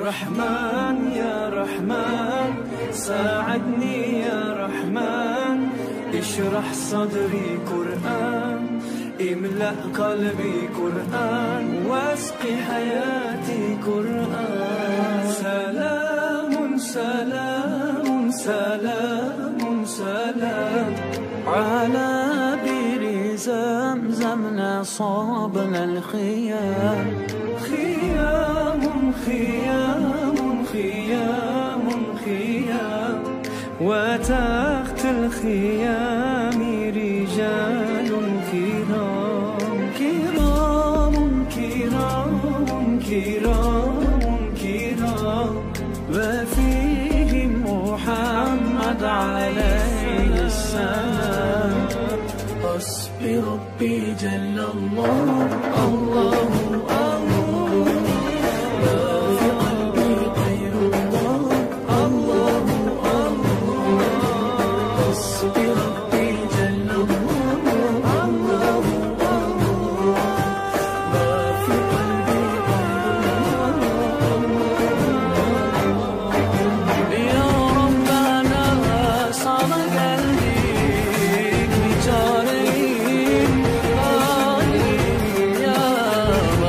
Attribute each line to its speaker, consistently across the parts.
Speaker 1: رحمن يا رحمن ساعدني يا رحمن، اشرح صدري قرآن، املأ قلبي قرآن، واسقي حياتي قرآن. سلام سلام سلام سلام على بئر زمزم نصابنا الخيام. خيام خيام خيام خيام، وتحت الخيام رجال كرام كرام كرام كرام كرام، وفيهم محمد عليه السلام. حسبي ربي جل الله الله الله، لا في قلبي غير الله الله الله. حسبي ربي جل الله الله الله، لا في قلبي غير الله. يا ربنا صار قلبي بجارين يا رب.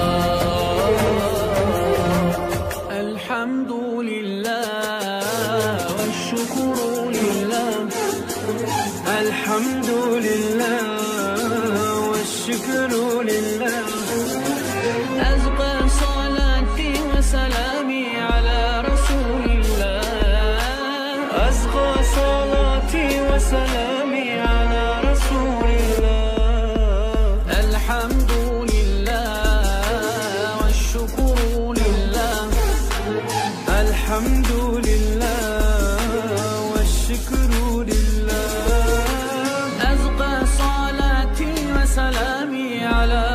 Speaker 1: الحمد لله والشكر لله، الحمد لله والشكر لله. أزكى صلاتي وسلامي على رسول الله، أزكى صلاتي وسلامي على رسول الله. الحمد لله والشكر لله، الحمد لله والشكر لله. أزكى صلاتي وسلامي على